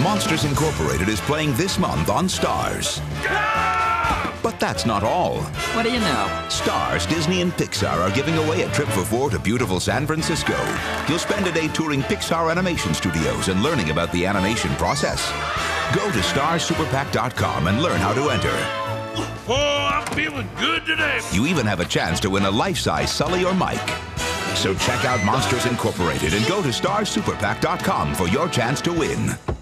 Monsters Incorporated is playing this month on Stars. But that's not all. What do you know? Stars, Disney, and Pixar are giving away a trip for four to beautiful San Francisco. You'll spend a day touring Pixar animation studios and learning about the animation process. Go to StarsSuperPack.com and learn how to enter. Oh, I'm feeling good today. You even have a chance to win a life-size Sully or Mike. So check out Monsters Incorporated and go to StarsSuperPack.com for your chance to win.